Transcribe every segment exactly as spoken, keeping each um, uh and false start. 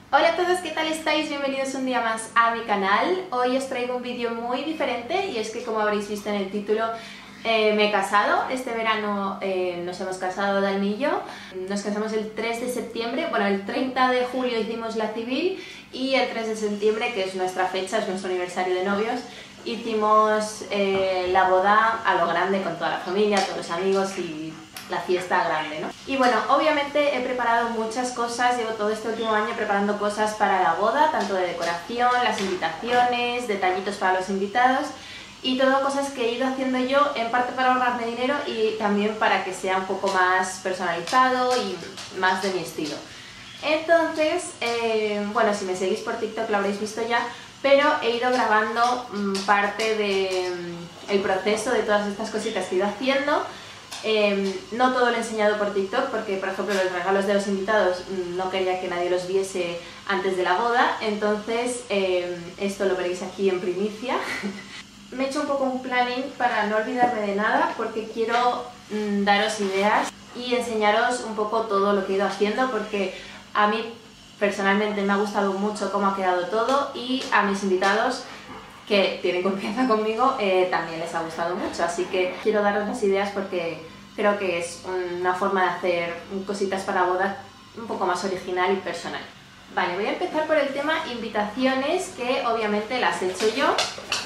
Hola a todos, ¿qué tal estáis? Bienvenidos un día más a mi canal. Hoy os traigo un vídeo muy diferente y es que, como habréis visto en el título, eh, me he casado. Este verano eh, nos hemos casado Dalmi y yo. Nos casamos el tres de septiembre, bueno, el treinta de julio hicimos la civil y el tres de septiembre, que es nuestra fecha, es nuestro aniversario de novios, hicimos eh, la boda a lo grande con toda la familia, todos los amigos y la fiesta grande, ¿no? Y bueno, obviamente he preparado muchas cosas, llevo todo este último año preparando cosas para la boda, tanto de decoración, las invitaciones, detallitos para los invitados y todo cosas que he ido haciendo yo, en parte para ahorrarme dinero y también para que sea un poco más personalizado y más de mi estilo. Entonces, eh, bueno, si me seguís por TikTok lo habréis visto ya, pero he ido grabando mmm, parte del de, mmm, proceso de todas estas cositas que he ido haciendo. Eh, no todo lo he enseñado por TikTok porque, por ejemplo, los regalos de los invitados no quería que nadie los viese antes de la boda, entonces eh, esto lo veréis aquí en primicia. Me he hecho un poco un planning para no olvidarme de nada porque quiero mm, daros ideas y enseñaros un poco todo lo que he ido haciendo, porque a mí personalmente me ha gustado mucho cómo ha quedado todo y a mis invitados, que tienen confianza conmigo, eh, también les ha gustado mucho, así que quiero daros las ideas porque creo que es una forma de hacer cositas para bodas un poco más original y personal. Vale, voy a empezar por el tema invitaciones, que obviamente las he hecho yo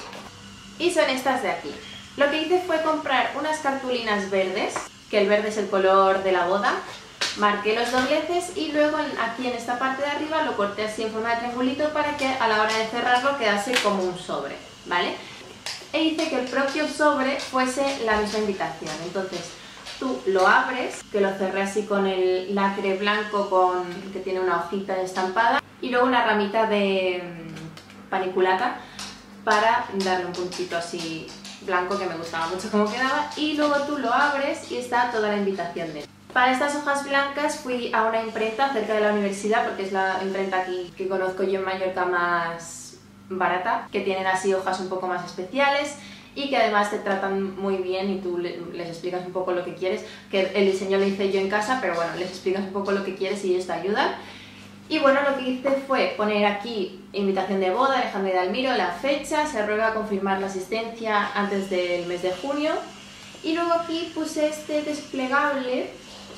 y son estas de aquí. Lo que hice fue comprar unas cartulinas verdes, que el verde es el color de la boda. Marqué los dobleces y luego aquí en esta parte de arriba lo corté así en forma de triangulito para que a la hora de cerrarlo quedase como un sobre, ¿vale? E hice que el propio sobre fuese la misma invitación. Entonces tú lo abres, que lo cerré así con el lacre blanco con, que tiene una hojita estampada y luego una ramita de paniculata para darle un puntito así blanco, que me gustaba mucho cómo quedaba, y luego tú lo abres y está toda la invitación dentro. Para estas hojas blancas fui a una imprenta cerca de la universidad, porque es la imprenta aquí que conozco yo en Mallorca más barata, que tienen así hojas un poco más especiales y que además te tratan muy bien y tú les explicas un poco lo que quieres, que el diseño lo hice yo en casa, pero bueno, les explicas un poco lo que quieres y ellos te ayudan. Y bueno, lo que hice fue poner aquí invitación de boda, Alejandra y Dalmiro, la fecha, se ruega confirmar la asistencia antes del mes de junio, y luego aquí puse este desplegable.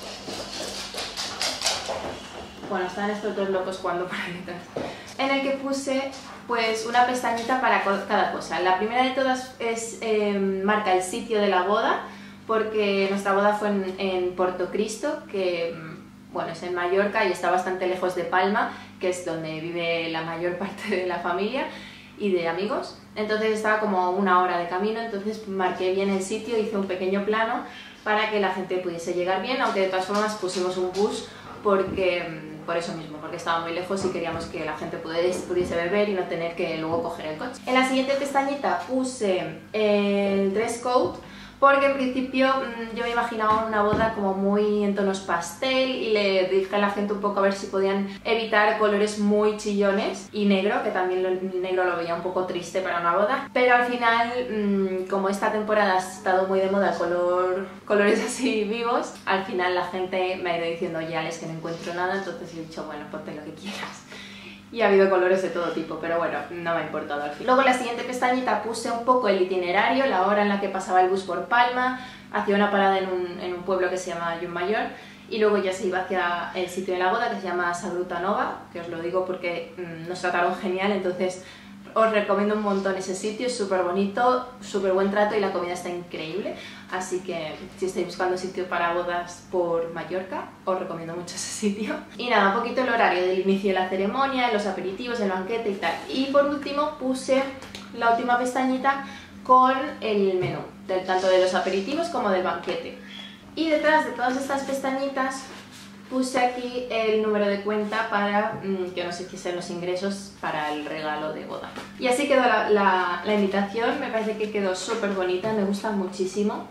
Bueno, están estos dos locos jugando por ahí detrás. En el que puse pues una pestañita para cada cosa. La primera de todas es eh, marca el sitio de la boda, porque nuestra boda fue en, en Portocristo, que bueno, es en Mallorca y está bastante lejos de Palma, que es donde vive la mayor parte de la familia y de amigos. Entonces estaba como una hora de camino, entonces marqué bien el sitio, hice un pequeño plano para que la gente pudiese llegar bien, aunque de todas formas pusimos un bus porque, por eso mismo, porque estaba muy lejos y queríamos que la gente pudiese, pudiese beber y no tener que luego coger el coche. En la siguiente pestañita puse el dress code, porque en principio yo me imaginaba una boda como muy en tonos pastel y le dije a la gente un poco a ver si podían evitar colores muy chillones y negro, que también el negro lo veía un poco triste para una boda, pero al final, como esta temporada ha estado muy de moda el color, colores así vivos, al final la gente me ha ido diciendo, oye Alex, que no encuentro nada, entonces he dicho, bueno, ponte lo que quieras. Y ha habido colores de todo tipo, pero bueno, no me ha importado al fin. Luego en la siguiente pestañita puse un poco el itinerario, la hora en la que pasaba el bus por Palma, hacía una parada en un, en un pueblo que se llama Llullmayor, y luego ya se iba hacia el sitio de la boda, que se llama Sagruta Nova, que os lo digo porque mmm, nos trataron genial, entonces os recomiendo un montón ese sitio, es súper bonito, súper buen trato y la comida está increíble, así que si estáis buscando sitio para bodas por Mallorca, os recomiendo mucho ese sitio. Y nada, un poquito el horario del inicio de la ceremonia, los aperitivos, el banquete y tal. Y por último puse la última pestañita con el menú, del, tanto de los aperitivos como del banquete. Y detrás de todas estas pestañitas puse aquí el número de cuenta para mmm, que nos hiciesen los ingresos para el regalo de boda. Y así quedó la, la, la invitación, me parece que quedó súper bonita, me gusta muchísimo.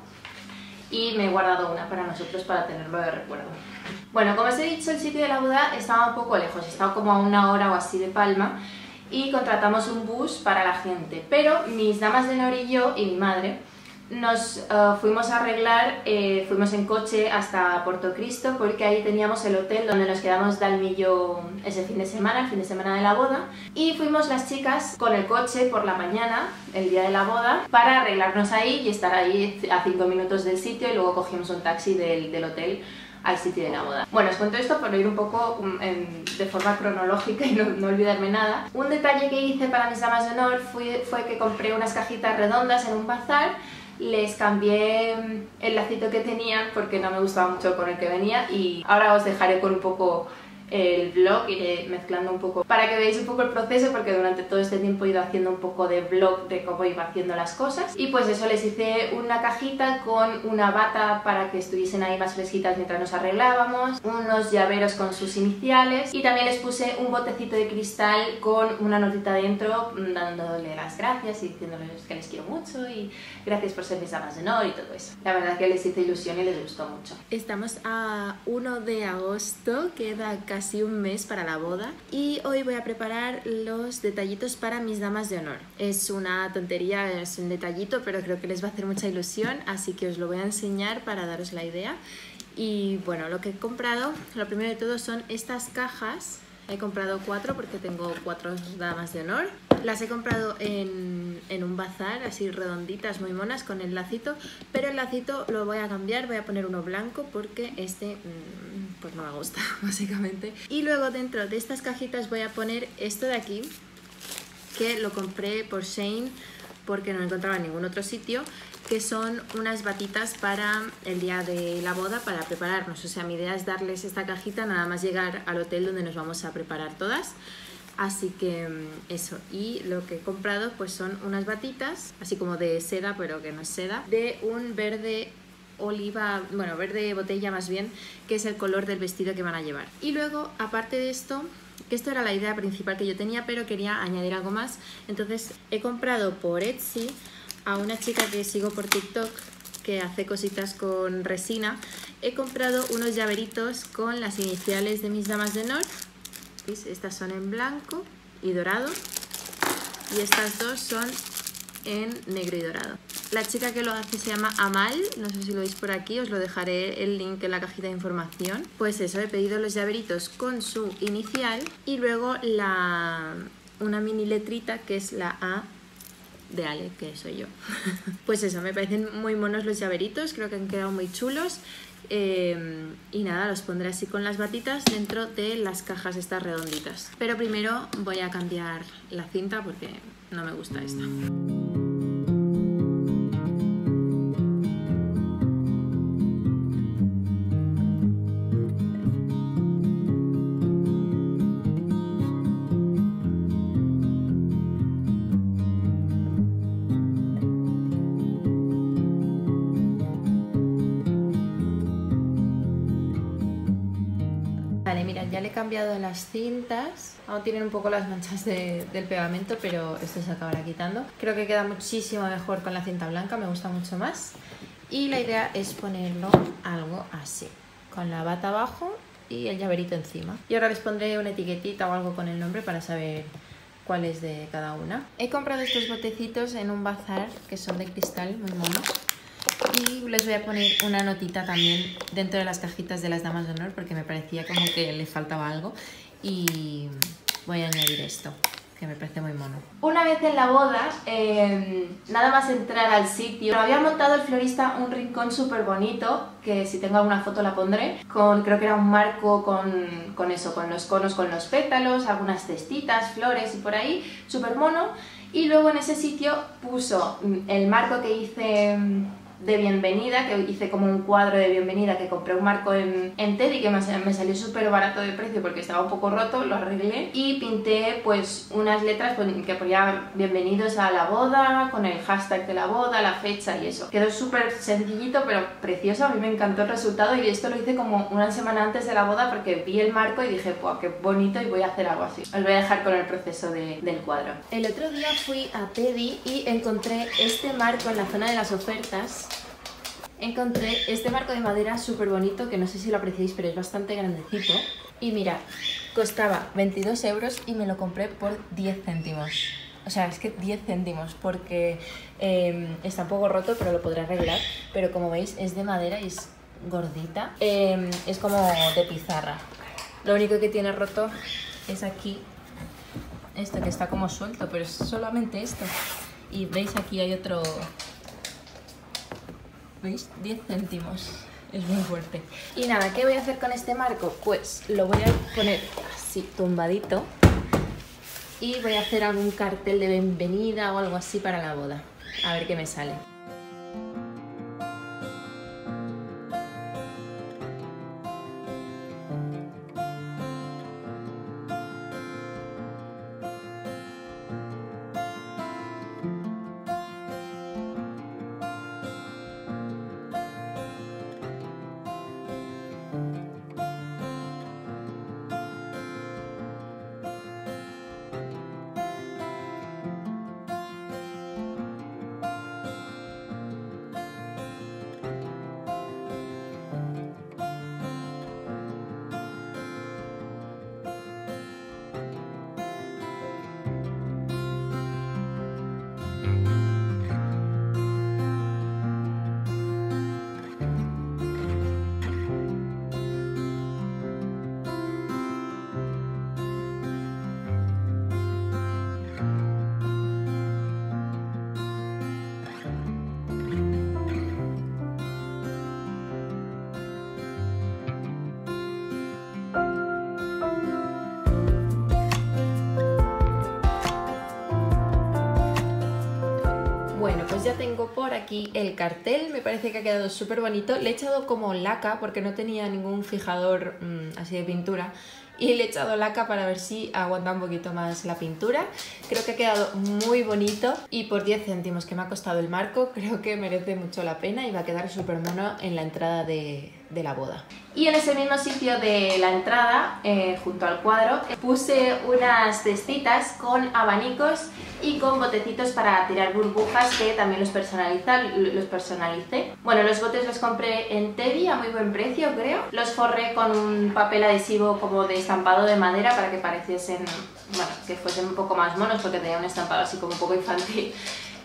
Y me he guardado una para nosotros para tenerlo de recuerdo. Bueno, como os he dicho, el sitio de la boda estaba un poco lejos, estaba como a una hora o así de Palma, y contratamos un bus para la gente. Pero mis damas de honor y yo, y mi madre, nos uh, fuimos a arreglar, eh, fuimos en coche hasta Portocristo porque ahí teníamos el hotel donde nos quedamos de Almillo ese fin de semana, el fin de semana de la boda, y fuimos las chicas con el coche por la mañana, el día de la boda, para arreglarnos ahí y estar ahí a cinco minutos del sitio, y luego cogimos un taxi del, del hotel al sitio de la boda. Bueno, os cuento esto por ir un poco um, en, de forma cronológica y no, no olvidarme nada. Un detalle que hice para mis damas de honor fue, fue que compré unas cajitas redondas en un bazar, les cambié el lacito que tenían porque no me gustaba mucho con el que venía, y ahora os dejaré con un poco el vlog, iré mezclando un poco para que veáis un poco el proceso, porque durante todo este tiempo he ido haciendo un poco de vlog de cómo iba haciendo las cosas. Y pues eso, les hice una cajita con una bata para que estuviesen ahí más fresquitas mientras nos arreglábamos, unos llaveros con sus iniciales, y también les puse un botecito de cristal con una notita dentro dándole las gracias y diciéndoles que les quiero mucho y gracias por ser mis damas de honor y todo eso. La verdad que les hice ilusión y les gustó mucho. Estamos a uno de agosto, queda casi Casi un mes para la boda, y hoy voy a preparar los detallitos para mis damas de honor. Es una tontería, es un detallito, pero creo que les va a hacer mucha ilusión, así que os lo voy a enseñar para daros la idea. Y bueno, lo que he comprado, lo primero de todo son estas cajas. He comprado cuatro porque tengo cuatro damas de honor. Las he comprado en, en un bazar, así redonditas, muy monas, con el lacito, pero el lacito lo voy a cambiar, voy a poner uno blanco porque este mmm, pues no me gusta, básicamente. Y luego dentro de estas cajitas voy a poner esto de aquí, que lo compré por Shein porque no lo encontraba en ningún otro sitio, que son unas batitas para el día de la boda, para prepararnos. O sea, mi idea es darles esta cajita nada más llegar al hotel donde nos vamos a preparar todas. Así que eso, y lo que he comprado pues son unas batitas, así como de seda, pero que no es seda, de un verde oliva, bueno, verde botella más bien, que es el color del vestido que van a llevar. Y luego, aparte de esto, que esto era la idea principal que yo tenía, pero quería añadir algo más, entonces he comprado por Etsy a una chica que sigo por TikTok que hace cositas con resina. He comprado unos llaveritos con las iniciales de mis damas de honor. ¿Veis? Estas son en blanco y dorado, y estas dos son en negro y dorado. La chica que lo hace se llama Amal, no sé si lo veis por aquí, os lo dejaré el link en la cajita de información. Pues eso, he pedido los llaveritos con su inicial y luego la, una mini letrita que es la A de Ale, que soy yo. Pues eso, me parecen muy monos los llaveritos, creo que han quedado muy chulos. Eh, y nada, los pondré así con las batitas dentro de las cajas estas redonditas. Pero primero voy a cambiar la cinta porque no me gusta esta. Vale, mirad, ya le he cambiado las cintas. Aún tienen un poco las manchas de, del pegamento, pero esto se acabará quitando. Creo que queda muchísimo mejor con la cinta blanca, me gusta mucho más. Y la idea es ponerlo algo así, con la bata abajo y el llaverito encima. Y ahora les pondré una etiquetita o algo con el nombre para saber cuál es de cada una. He comprado estos botecitos en un bazar que son de cristal, muy monos. Y les voy a poner una notita también dentro de las cajitas de las damas de honor porque me parecía como que le faltaba algo, y voy a añadir esto, que me parece muy mono. Una vez en la boda, eh, nada más entrar al sitio, había montado el florista un rincón súper bonito, que si tengo alguna foto la pondré, con, creo que era un marco con, con eso, con los conos, con los pétalos, algunas cestitas, flores y por ahí, súper mono. Y luego en ese sitio puso el marco que hice de bienvenida, que hice como un cuadro de bienvenida, que compré un marco en, en Teddy, que me, me salió súper barato de precio porque estaba un poco roto, lo arreglé y pinté pues unas letras que ponía bienvenidos a la boda, con el hashtag de la boda, la fecha y eso. Quedó súper sencillito pero precioso, a mí me encantó el resultado, y esto lo hice como una semana antes de la boda porque vi el marco y dije, ¡buah, qué bonito! Y voy a hacer algo así. Os voy a dejar con el proceso de, del cuadro. El otro día fui a Teddy y encontré este marco en la zona de las ofertas. Encontré este marco de madera súper bonito, que no sé si lo apreciáis, pero es bastante grandecito. Y mirad, costaba veintidós euros y me lo compré por diez céntimos. O sea, es que diez céntimos, porque eh, está un poco roto, pero lo podré arreglar. Pero como veis, es de madera y es gordita. Eh, es como de pizarra. Lo único que tiene roto es aquí, esto que está como suelto, pero es solamente esto. Y veis, aquí hay otro... ¿Veis? diez céntimos. Es muy fuerte. Y nada, ¿qué voy a hacer con este marco? Pues lo voy a poner así tumbadito. Y voy a hacer algún cartel de bienvenida o algo así para la boda. A ver qué me sale. Bueno, pues ya tengo por aquí el cartel, me parece que ha quedado súper bonito. Le he echado como laca porque no tenía ningún fijador mmm, así de pintura, y le he echado laca para ver si aguanta un poquito más la pintura. Creo que ha quedado muy bonito y por diez céntimos que me ha costado el marco, creo que merece mucho la pena y va a quedar súper mono en la entrada de, de la boda. Y en ese mismo sitio de la entrada, eh, junto al cuadro, puse unas cestitas con abanicos y con botecitos para tirar burbujas, que también los, personaliza, los personalicé. Bueno, los botes los compré en Teddy a muy buen precio, creo. Los forré con un papel adhesivo como de estampado de madera para que pareciesen, bueno, que fuesen un poco más monos, porque tenía un estampado así como un poco infantil.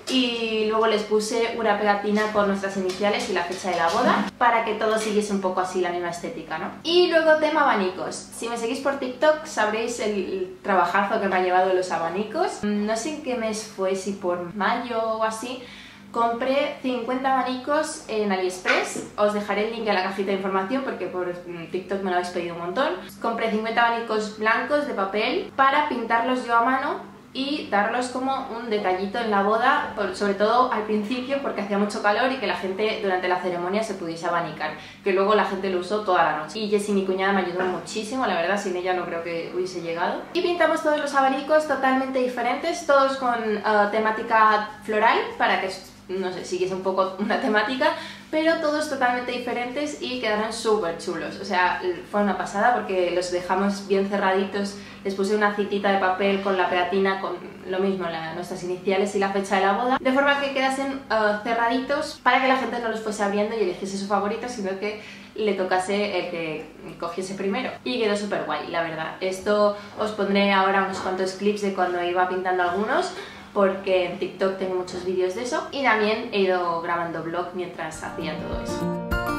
Y luego les puse una pegatina con nuestras iniciales y la fecha de la boda, para que todo siguiese un poco así la misma estética, ¿no? Y luego tema abanicos. Si me seguís por TikTok sabréis el trabajazo que me ha llevado los abanicos. No sé en qué mes fue, si por mayo o así. Compré cincuenta abanicos en AliExpress, os dejaré el link en la cajita de información porque por TikTok me lo habéis pedido un montón. Compré cincuenta abanicos blancos de papel para pintarlos yo a mano y darlos como un detallito en la boda, sobre todo al principio porque hacía mucho calor y que la gente durante la ceremonia se pudiese abanicar, que luego la gente lo usó toda la noche. Y Jessie, mi cuñada, me ayudó muchísimo, la verdad, sin ella no creo que hubiese llegado. Y pintamos todos los abanicos totalmente diferentes, todos con uh, temática floral, para que, no sé, siguiese un poco una temática, pero todos totalmente diferentes y quedaron súper chulos. O sea, fue una pasada porque los dejamos bien cerraditos. Les puse una citita de papel con la pegatina, con lo mismo, la, nuestras iniciales y la fecha de la boda, de forma que quedasen uh, cerraditos para que la gente no los fuese abriendo y eligiese su favorito, sino que le tocase el que cogiese primero. Y quedó súper guay, la verdad. Esto os pondré ahora unos cuantos clips de cuando iba pintando algunos, porque en TikTok tengo muchos vídeos de eso, y también he ido grabando vlog mientras hacía todo eso.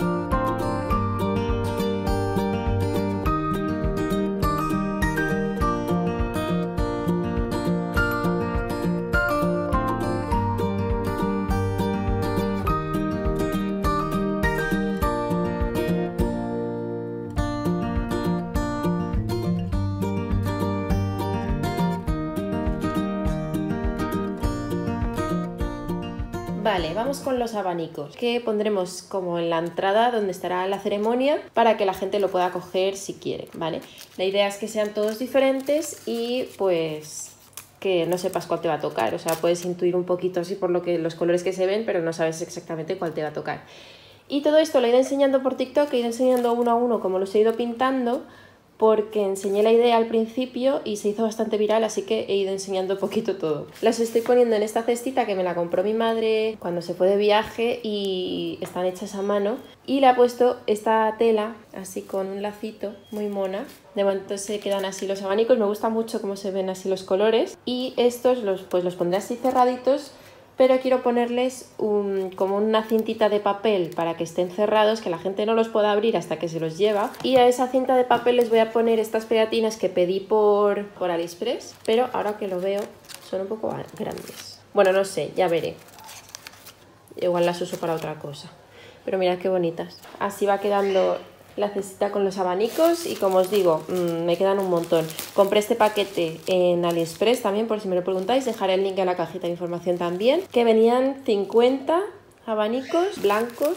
Vale, vamos con los abanicos, que pondremos como en la entrada donde estará la ceremonia para que la gente lo pueda coger si quiere, ¿vale? La idea es que sean todos diferentes y pues que no sepas cuál te va a tocar, o sea, puedes intuir un poquito así por lo que los colores que se ven, pero no sabes exactamente cuál te va a tocar. Y todo esto lo he ido enseñando por TikTok, he ido enseñando uno a uno como los he ido pintando, porque enseñé la idea al principio y se hizo bastante viral, así que he ido enseñando poquito todo. Las estoy poniendo en esta cestita que me la compró mi madre cuando se fue de viaje y están hechas a mano, y le he puesto esta tela así con un lacito muy mona. De momento se quedan así los abanicos, me gusta mucho cómo se ven así los colores, y estos los, pues los pondré así cerraditos, pero quiero ponerles un, como una cintita de papel para que estén cerrados, que la gente no los pueda abrir hasta que se los lleva. Y a esa cinta de papel les voy a poner estas pegatinas que pedí por, por AliExpress, pero ahora que lo veo son un poco grandes. Bueno, no sé, ya veré. Igual las uso para otra cosa. Pero mirad qué bonitas. Así va quedando la cestita con los abanicos y, como os digo, mmm, me quedan un montón. Compré este paquete en AliExpress también, por si me lo preguntáis, dejaré el link en la cajita de información también, que venían cincuenta abanicos blancos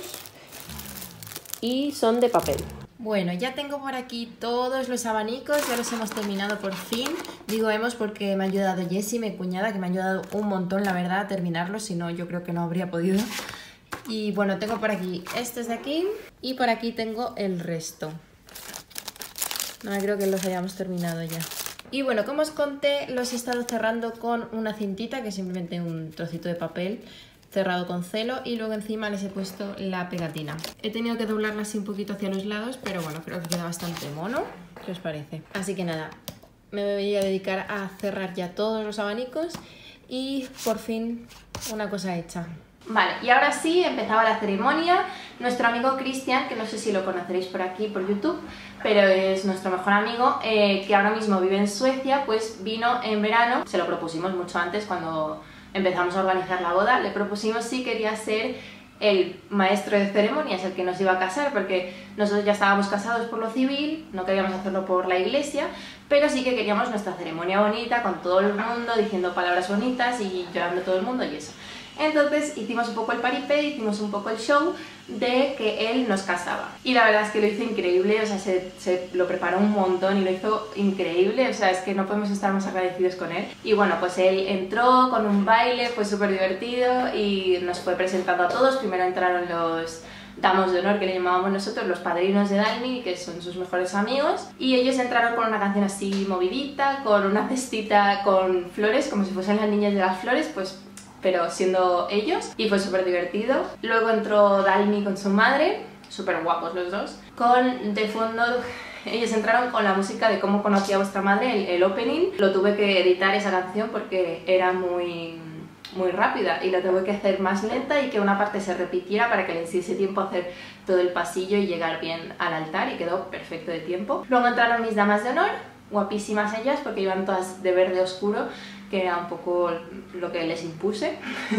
y son de papel. Bueno, ya tengo por aquí todos los abanicos, ya los hemos terminado por fin. Digo hemos porque me ha ayudado Jessie, mi cuñada, que me ha ayudado un montón, la verdad, a terminarlos, si no yo creo que no habría podido. Y bueno, tengo por aquí estos de aquí y por aquí tengo el resto. No creo que los hayamos terminado ya. Y bueno, como os conté, los he estado cerrando con una cintita, que es simplemente un trocito de papel cerrado con celo, y luego encima les he puesto la pegatina. He tenido que doblarla así un poquito hacia los lados, pero bueno, creo que queda bastante mono. ¿Qué os parece? Así que nada, me voy a dedicar a cerrar ya todos los abanicos y por fin una cosa hecha. Vale, y ahora sí, empezaba la ceremonia. Nuestro amigo Cristian, que no sé si lo conoceréis por aquí, por YouTube, pero es nuestro mejor amigo, eh, que ahora mismo vive en Suecia, pues vino en verano. Se lo propusimos mucho antes, cuando empezamos a organizar la boda. Le propusimos si quería ser el maestro de ceremonias, el que nos iba a casar, porque nosotros ya estábamos casados por lo civil, no queríamos hacerlo por la iglesia, pero sí que queríamos nuestra ceremonia bonita, con todo el mundo, diciendo palabras bonitas y llorando todo el mundo y eso. Entonces hicimos un poco el paripé, hicimos un poco el show de que él nos casaba. Y la verdad es que lo hizo increíble, o sea, se, se lo preparó un montón y lo hizo increíble, o sea, es que no podemos estar más agradecidos con él. Y bueno, pues él entró con un baile, fue súper divertido y nos fue presentando a todos. Primero entraron los damos de honor, que le llamábamos nosotros, los padrinos de Dalmi, que son sus mejores amigos, y ellos entraron con una canción así movidita, con una cestita con flores, como si fuesen las niñas de las flores, pues pero siendo ellos, y fue súper divertido. Luego entró Dalmi con su madre, súper guapos los dos, con de fondo ellos entraron con la música de Cómo conocí a vuestra madre, el, el opening. Lo tuve que editar esa canción porque era muy muy rápida y la tuve que hacer más lenta y que una parte se repitiera para que le hiciese tiempo a hacer todo el pasillo y llegar bien al altar, y quedó perfecto de tiempo. Luego entraron mis damas de honor, guapísimas ellas porque iban todas de verde oscuro, que era un poco lo que les impuse.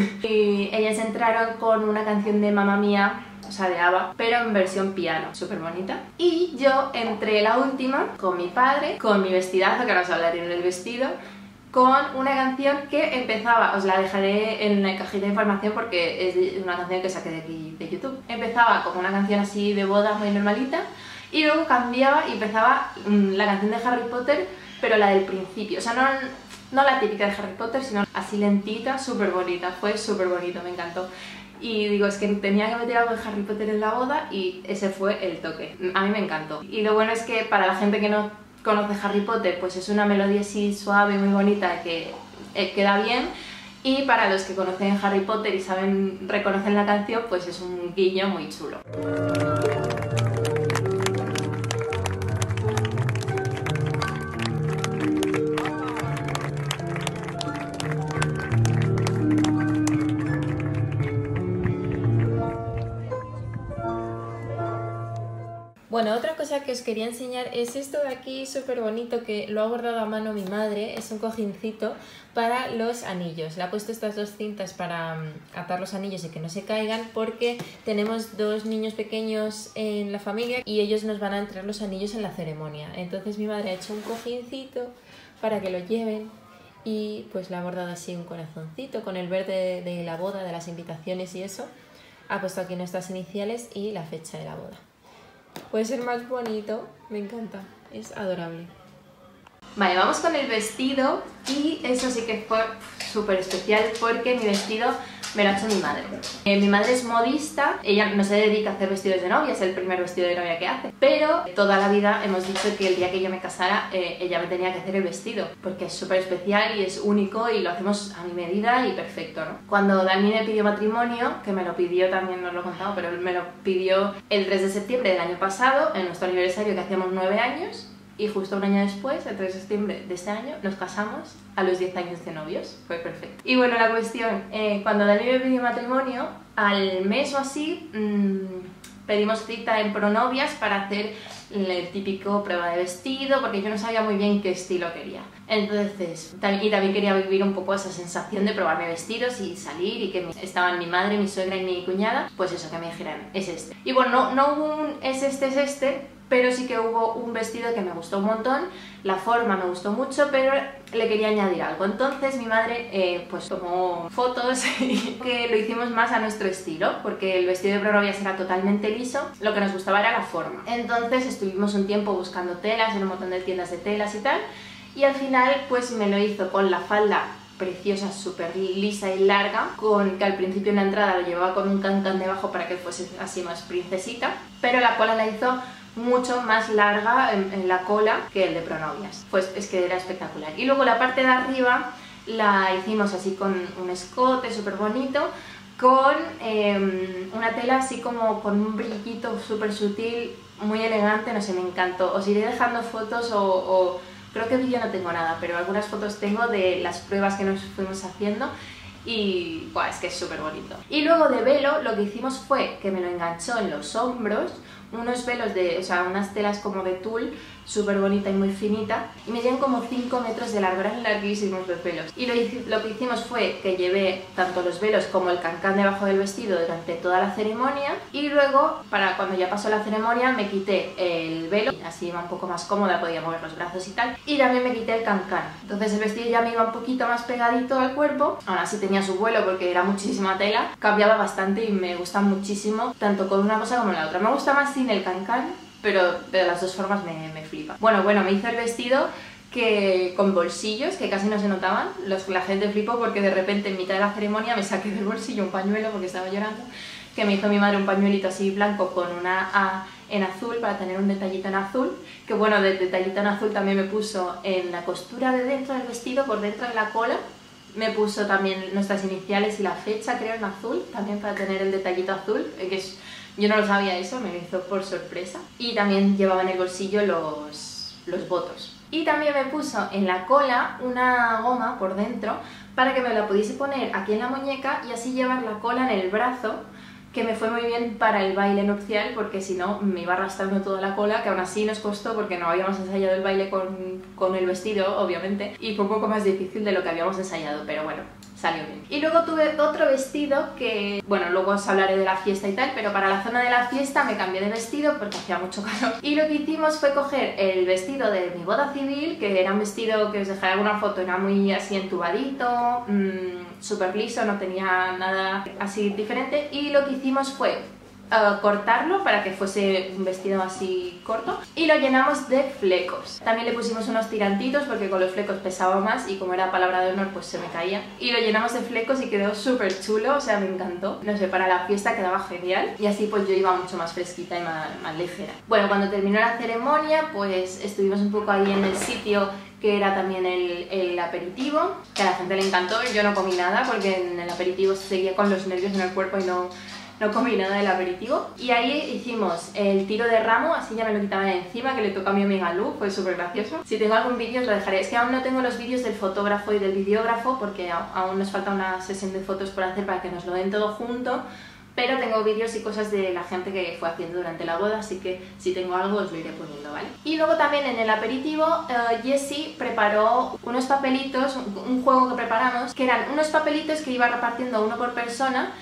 Y ellas entraron con una canción de Mamma Mía, o sea de ABBA, pero en versión piano, súper bonita. Y yo entré la última con mi padre, con mi vestidazo, que ahora os hablaré del vestido, con una canción que empezaba, os la dejaré en la cajita de información porque es una canción que saqué de aquí de YouTube. Empezaba como una canción así de boda muy normalita y luego cambiaba y empezaba la canción de Harry Potter, pero la del principio, o sea, no, no la típica de Harry Potter, sino así lentita, súper bonita, fue súper bonito, me encantó. Y digo, es que tenía que meter algo de Harry Potter en la boda y ese fue el toque, a mí me encantó. Y lo bueno es que para la gente que no conoce Harry Potter, pues es una melodía así suave, muy bonita, que eh, queda bien, y para los que conocen Harry Potter y saben, reconocen la canción, pues es un guiño muy chulo. Bueno, otra cosa que os quería enseñar es esto de aquí, súper bonito, que lo ha bordado a mano mi madre. Es un cojincito para los anillos. Le ha puesto estas dos cintas para um, atar los anillos y que no se caigan, porque tenemos dos niños pequeños en la familia y ellos nos van a entregar los anillos en la ceremonia. Entonces mi madre ha hecho un cojincito para que lo lleven y pues le ha bordado así un corazoncito con el verde de la boda, de las invitaciones y eso. Ha puesto aquí nuestras iniciales y la fecha de la boda. Puede ser más bonito, me encanta, es adorable. Vale, vamos con el vestido, y eso sí que fue súper especial porque mi vestido me lo ha hecho mi madre. Eh, mi madre es modista, ella no se dedica a hacer vestidos de novia, es el primer vestido de novia que hace, pero toda la vida hemos dicho que el día que yo me casara eh, ella me tenía que hacer el vestido, porque es súper especial y es único y lo hacemos a mi medida y perfecto, ¿no? Cuando Dani me pidió matrimonio, que me lo pidió también, no os lo he contado, pero me lo pidió el tres de septiembre del año pasado, en nuestro aniversario que hacíamos nueve años, y justo un año después, el tres de septiembre de este año, nos casamos a los diez años de novios. Fue perfecto. Y bueno, la cuestión, eh, cuando Dani me pidió matrimonio, al mes o así, mmm, pedimos cita en Pronovias para hacer el típico prueba de vestido, porque yo no sabía muy bien qué estilo quería. Entonces, y también quería vivir un poco esa sensación de probarme vestidos y salir, y que estaban mi madre, mi suegra y mi cuñada, pues eso, que me dijeran, es este. Y bueno, no, no hubo un es este, es este, pero sí que hubo un vestido que me gustó un montón, la forma me gustó mucho, pero le quería añadir algo. Entonces mi madre eh, pues tomó fotos y que lo hicimos más a nuestro estilo, porque el vestido de Pronovias era totalmente liso, lo que nos gustaba era la forma. Entonces estuvimos un tiempo buscando telas en un montón de tiendas de telas y tal, y al final pues me lo hizo con la falda preciosa, súper lisa y larga, con que al principio en la entrada lo llevaba con un cancán debajo para que fuese así más princesita, pero la cola la hizo mucho más larga en, en la cola que el de Pronovias. Pues es que era espectacular. Y luego la parte de arriba la hicimos así con un escote súper bonito, con eh, una tela así como con un brillito súper sutil, muy elegante, no sé, me encantó. Os iré dejando fotos o... o creo que vídeo no tengo nada, pero algunas fotos tengo de las pruebas que nos fuimos haciendo y buah, es que es súper bonito. Y luego de velo lo que hicimos fue que me lo enganchó en los hombros, unos velos de, o sea, unas telas como de tul, súper bonita y muy finita, y medían como cinco metros de largo, eran larguísimos los velos. Y lo, lo que hicimos fue que llevé tanto los velos como el cancán debajo del vestido durante toda la ceremonia, y luego, para cuando ya pasó la ceremonia, me quité el velo, así iba un poco más cómoda, podía mover los brazos y tal, y también me quité el cancán. Entonces el vestido ya me iba un poquito más pegadito al cuerpo, aún así tenía su vuelo porque era muchísima tela, cambiaba bastante y me gusta muchísimo, tanto con una cosa como la otra. Me gusta más sin el cancán, pero de las dos formas me, me flipa. Bueno, bueno, me hice el vestido que con bolsillos, que casi no se notaban. Los, la gente flipó porque de repente en mitad de la ceremonia me saqué del bolsillo un pañuelo porque estaba llorando, que me hizo mi madre un pañuelito así blanco con una A en azul para tener un detallito en azul, que bueno, de detallito en azul también me puso en la costura de dentro del vestido, por dentro de la cola, me puso también nuestras iniciales y la fecha, creo, en azul, también para tener el detallito azul, que es... Yo no lo sabía eso, me lo hizo por sorpresa. Y también llevaba en el bolsillo los, los votos. Y también me puso en la cola una goma por dentro para que me la pudiese poner aquí en la muñeca y así llevar la cola en el brazo, que me fue muy bien para el baile nupcial, porque si no me iba arrastrando toda la cola, que aún así nos costó porque no habíamos ensayado el baile con, con el vestido, obviamente, y fue un poco más difícil de lo que habíamos ensayado, pero bueno, salió bien. Y luego tuve otro vestido que, bueno, luego os hablaré de la fiesta y tal, pero para la zona de la fiesta me cambié de vestido porque hacía mucho calor. Y lo que hicimos fue coger el vestido de mi boda civil, que era un vestido que os dejaré alguna foto, era muy así entubadito, mmm, súper liso, no tenía nada así diferente, y lo que hicimos fue uh, cortarlo para que fuese un vestido así corto y lo llenamos de flecos. También le pusimos unos tirantitos porque con los flecos pesaba más y como era palabra de honor pues se me caía, y lo llenamos de flecos y quedó súper chulo, o sea, me encantó. No sé, para la fiesta quedaba genial y así pues yo iba mucho más fresquita y más, más ligera. Bueno, cuando terminó la ceremonia pues estuvimos un poco ahí en el sitio que era también el, el aperitivo, que a la gente le encantó. Yo no comí nada porque en el aperitivo seguía con los nervios en el cuerpo y no, no comí nada del aperitivo. Y ahí hicimos el tiro de ramo, así ya me lo quitaba de encima, que le tocó a mi amiga Lu, fue súper gracioso. Si tengo algún vídeo os lo dejaré. Es que aún no tengo los vídeos del fotógrafo y del videógrafo porque aún nos falta una sesión de fotos por hacer para que nos lo den todo junto, pero tengo vídeos y cosas de la gente que fue haciendo durante la boda, así que si tengo algo os lo iré poniendo, ¿vale? Y luego también en el aperitivo uh, Jessie preparó unos papelitos, un, un juego que preparamos, que eran unos papelitos que iba repartiendo uno por persona,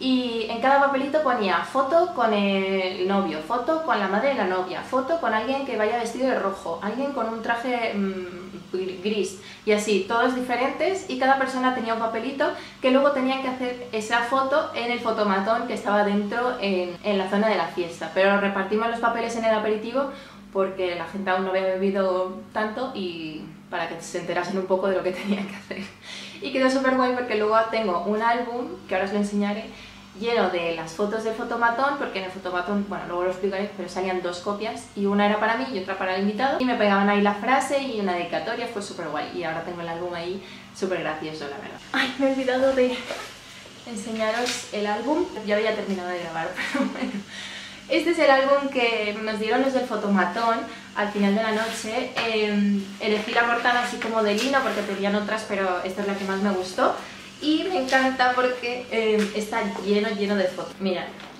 y en cada papelito ponía foto con el novio, foto con la madre de la novia, foto con alguien que vaya vestido de rojo, alguien con un traje mmm, gris, y así, todos diferentes, y cada persona tenía un papelito que luego tenían que hacer esa foto en el fotomatón que estaba dentro en, en la zona de la fiesta. Pero repartimos los papeles en el aperitivo porque la gente aún no había bebido tanto y para que se enterasen un poco de lo que tenía que hacer. Y quedó súper guay porque luego tengo un álbum, que ahora os lo enseñaré, lleno de las fotos del fotomatón, porque en el fotomatón, bueno, luego lo explicaré, pero salían dos copias y una era para mí y otra para el invitado, y me pegaban ahí la frase y una dedicatoria, fue súper guay, y ahora tengo el álbum ahí, súper gracioso, la verdad. Ay, me he olvidado de enseñaros el álbum, ya había terminado de grabar, pero bueno. Este es el álbum que nos dieron los del fotomatón al final de la noche. Eh, elegí la portada así como de lino porque tenían otras, pero esta es la que más me gustó. Y me encanta porque eh, está lleno, lleno de fotos. Mirad,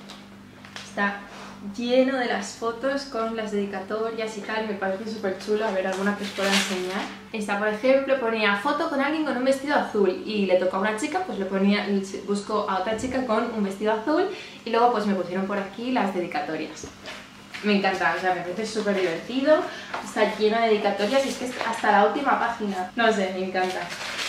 está lleno de las fotos con las dedicatorias y tal, me parece súper chulo. A ver, alguna que os pueda enseñar. Esta, por ejemplo, ponía foto con alguien con un vestido azul y le tocó a una chica, pues le ponía, busco a otra chica con un vestido azul y luego pues me pusieron por aquí las dedicatorias. Me encanta, o sea, me parece súper divertido, está lleno de dedicatorias y es que es hasta la última página. No sé, me encanta.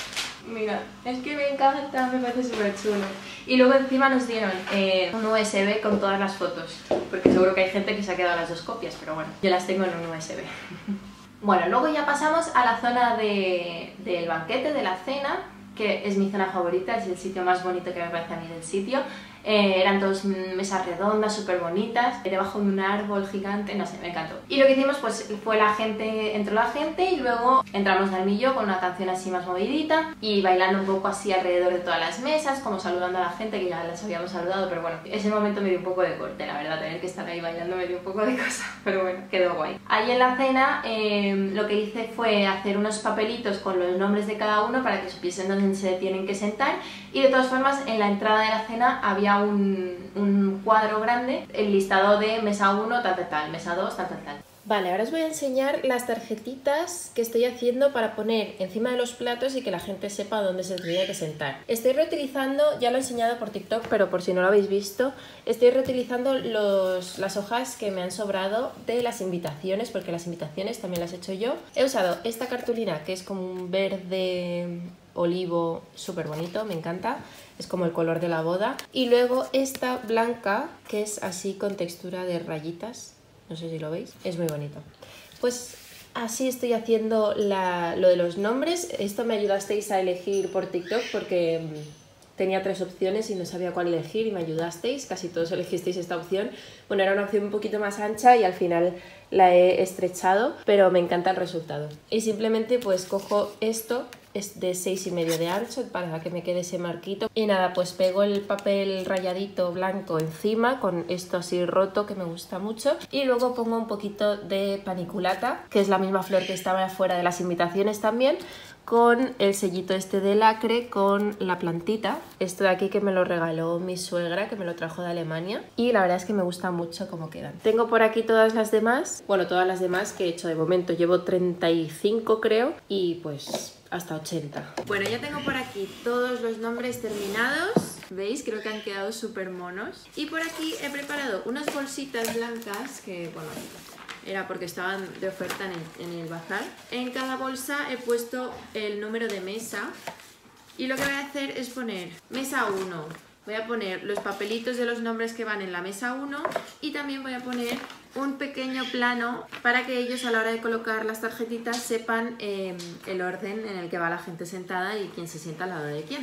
Mira, es que me encanta, me parece súper chulo. Y luego encima nos dieron eh, un U S B con todas las fotos, porque seguro que hay gente que se ha quedado las dos copias, pero bueno, yo las tengo en un U S B. Bueno, luego ya pasamos a la zona de, del banquete, de la cena, que es mi zona favorita, es el sitio más bonito que me parece a mí del sitio. Eh, eran dos mesas redondas, súper bonitas, debajo de un árbol gigante, no sé, me encantó. Y lo que hicimos pues fue la gente, entró la gente y luego entramos Dalmi y yo con una canción así más movidita y bailando un poco así alrededor de todas las mesas, como saludando a la gente que ya les habíamos saludado, pero bueno, ese momento me dio un poco de corte, la verdad, tener que estar ahí bailando me dio un poco de cosa, pero bueno, quedó guay. Ahí en la cena eh, lo que hice fue hacer unos papelitos con los nombres de cada uno para que supiesen dónde se tienen que sentar y de todas formas en la entrada de la cena había Un, un cuadro grande, el listado de mesa uno, tal, tal, tal, mesa dos, tal, tal, tal. Vale, ahora os voy a enseñar las tarjetitas que estoy haciendo para poner encima de los platos y que la gente sepa dónde se tendría que sentar. Estoy reutilizando, ya lo he enseñado por TikTok, pero por si no lo habéis visto, estoy reutilizando los, las hojas que me han sobrado de las invitaciones, porque las invitaciones también las he hecho yo. He usado esta cartulina que es como un verde olivo súper bonito, me encanta, es como el color de la boda, y luego esta blanca que es así con textura de rayitas, no sé si lo veis, es muy bonito. Pues así estoy haciendo la, lo de los nombres. Esto me ayudasteis a elegir por TikTok porque tenía tres opciones y no sabía cuál elegir y me ayudasteis, casi todos elegisteis esta opción. Bueno, era una opción un poquito más ancha y al final la he estrechado, pero me encanta el resultado. Y simplemente pues cojo esto, es de seis y medio de ancho para que me quede ese marquito. Y nada, pues pego el papel rayadito blanco encima con esto así roto que me gusta mucho. Y luego pongo un poquito de paniculata, que es la misma flor que estaba afuera de las invitaciones también, con el sellito este de lacre con la plantita. Esto de aquí que me lo regaló mi suegra, que me lo trajo de Alemania. Y la verdad es que me gusta mucho cómo quedan. Tengo por aquí todas las demás, bueno, todas las demás que he hecho de momento. Llevo treinta y cinco creo y pues hasta ochenta. Bueno, ya tengo por aquí todos los nombres terminados. ¿Veis? Creo que han quedado súper monos. Y por aquí he preparado unas bolsitas blancas que, bueno, era porque estaban de oferta en el, en el bazar. En cada bolsa he puesto el número de mesa y lo que voy a hacer es poner mesa uno. Voy a poner los papelitos de los nombres que van en la mesa uno y también voy a poner un pequeño plano para que ellos a la hora de colocar las tarjetitas sepan eh, el orden en el que va la gente sentada y quién se sienta al lado de quién.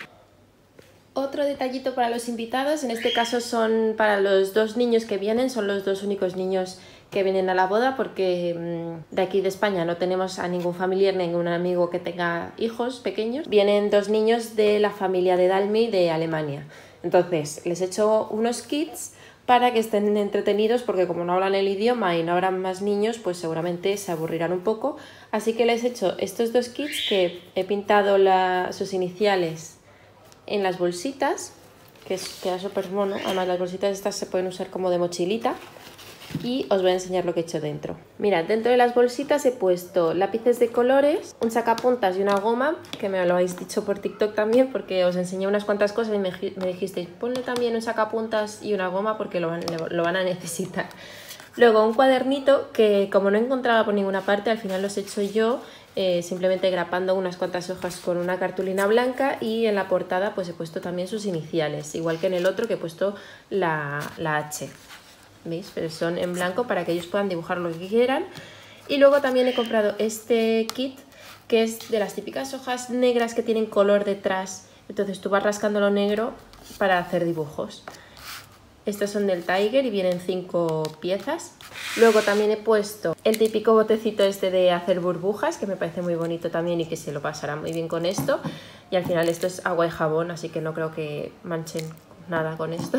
Otro detallito para los invitados, en este caso son para los dos niños que vienen, son los dos únicos niños que vienen a la boda porque mmm, de aquí de España no tenemos a ningún familiar, ningún amigo que tenga hijos pequeños. Vienen dos niños de la familia de Dalmi de Alemania. Entonces les he hecho unos kits para que estén entretenidos porque como no hablan el idioma y no habrán más niños, pues seguramente se aburrirán un poco. Así que les he hecho estos dos kits que he pintado la, sus iniciales en las bolsitas, que es, queda súper mono. Además las bolsitas estas se pueden usar como de mochilita. Y os voy a enseñar lo que he hecho dentro. Mirad, dentro de las bolsitas he puesto lápices de colores, un sacapuntas y una goma, que me lo habéis dicho por TikTok también, porque os enseñé unas cuantas cosas y me, me dijisteis, ponle también un sacapuntas y una goma porque lo van, lo van a necesitar. Luego un cuadernito que como no encontraba por ninguna parte, al final los he hecho yo, eh, simplemente grapando unas cuantas hojas con una cartulina blanca y en la portada pues he puesto también sus iniciales, igual que en el otro que he puesto la, la H. ¿Veis? Pero son en blanco para que ellos puedan dibujar lo que quieran. Y luego también he comprado este kit que es de las típicas hojas negras que tienen color detrás. Entonces tú vas rascando lo negro para hacer dibujos. Estos son del Tiger y vienen cinco piezas. Luego también he puesto el típico botecito este de hacer burbujas, que me parece muy bonito también y que se lo pasará muy bien con esto. Y al final esto es agua y jabón, así que no creo que manchen nada con esto.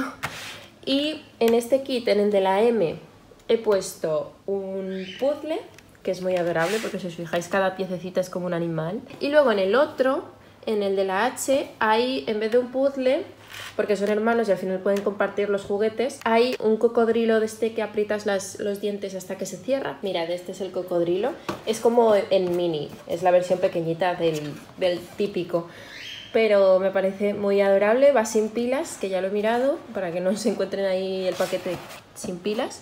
Y en este kit, en el de la M, he puesto un puzzle, que es muy adorable porque si os fijáis cada piececita es como un animal. Y luego en el otro, en el de la H, hay en vez de un puzzle, porque son hermanos y al final pueden compartir los juguetes, hay un cocodrilo de este que aprietas las, los dientes hasta que se cierra. Mirad, este es el cocodrilo. Es como en mini, es la versión pequeñita del, del típico. Pero me parece muy adorable, va sin pilas, que ya lo he mirado, para que no se encuentren ahí el paquete sin pilas.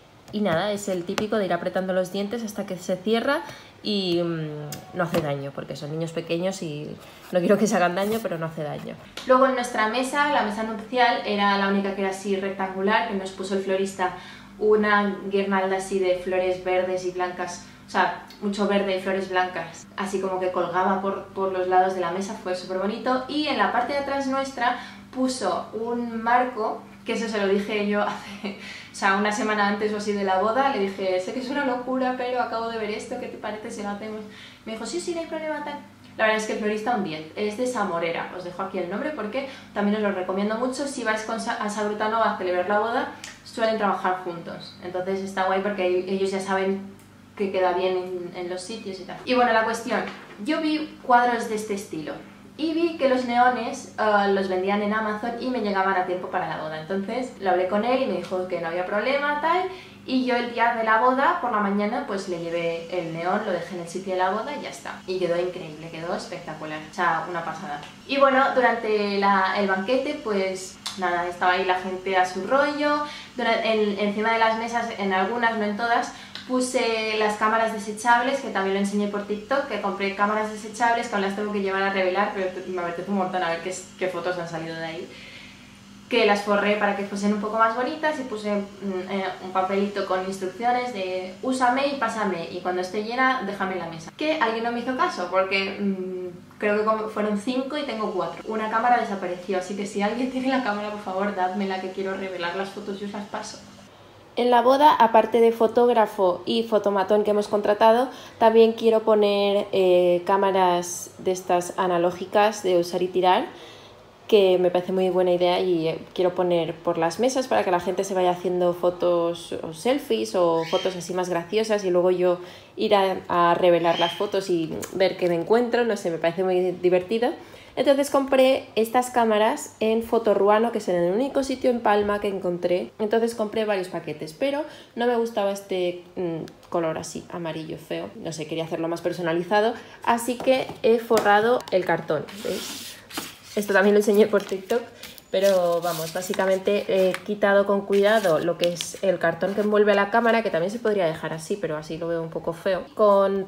Y nada, es el típico de ir apretando los dientes hasta que se cierra y mmm, no hace daño, porque son niños pequeños y no quiero que se hagan daño, pero no hace daño. Luego en nuestra mesa, la mesa nupcial, era la única que era así rectangular, que nos puso el florista una guirnalda así de flores verdes y blancas, o sea, mucho verde y flores blancas, así como que colgaba por, por los lados de la mesa, fue súper bonito. Y en la parte de atrás nuestra puso un marco, que eso se lo dije yo hace, o sea, una semana antes o así de la boda, le dije, sé que es una locura, pero acabo de ver esto, ¿qué te parece si lo hacemos? Me dijo, sí, sí, no hay problema, tal. La verdad es que el florista un diez, es de Samorera, os dejo aquí el nombre porque también os lo recomiendo mucho. Si vais con Sa a Sagrutanova a celebrar la boda, suelen trabajar juntos, entonces está guay porque ellos ya saben que queda bien en, en los sitios y tal. Y bueno, la cuestión, yo vi cuadros de este estilo y vi que los neones uh, los vendían en Amazon y me llegaban a tiempo para la boda. Entonces lo hablé con él y me dijo que no había problema, tal, y yo el día de la boda, por la mañana, pues le llevé el neón, lo dejé en el sitio de la boda y ya está. Y quedó increíble, quedó espectacular, o sea, una pasada. Y bueno, durante la, el banquete, pues nada, estaba ahí la gente a su rollo. Durante, en, encima de las mesas, en algunas, no en todas, puse las cámaras desechables, que también lo enseñé por TikTok, que compré cámaras desechables que aún las tengo que llevar a revelar, pero me apetece un montón a ver qué, qué fotos han salido de ahí. Que las forré para que fuesen un poco más bonitas y puse eh, un papelito con instrucciones de úsame y pásame, y cuando esté llena déjame en la mesa. Que alguien no me hizo caso porque mmm, creo que fueron cinco y tengo cuatro. Una cámara desapareció, así que si alguien tiene la cámara, por favor, dádmela, que quiero revelar las fotos y os las paso. En la boda, aparte de fotógrafo y fotomatón que hemos contratado, también quiero poner eh, cámaras de estas analógicas de usar y tirar, que me parece muy buena idea, y quiero poner por las mesas para que la gente se vaya haciendo fotos o selfies o fotos así más graciosas y luego yo ir a, a revelar las fotos y ver qué me encuentro, no sé, me parece muy divertido. Entonces compré estas cámaras en Fotoruano, que es el único sitio en Palma que encontré. Entonces compré varios paquetes, pero no me gustaba este mmm, color así, amarillo feo. No sé, quería hacerlo más personalizado, así que he forrado el cartón, ¿veis? Esto también lo enseñé por TikTok, pero vamos, básicamente he quitado con cuidado lo que es el cartón que envuelve a la cámara, que también se podría dejar así, pero así lo veo un poco feo. Con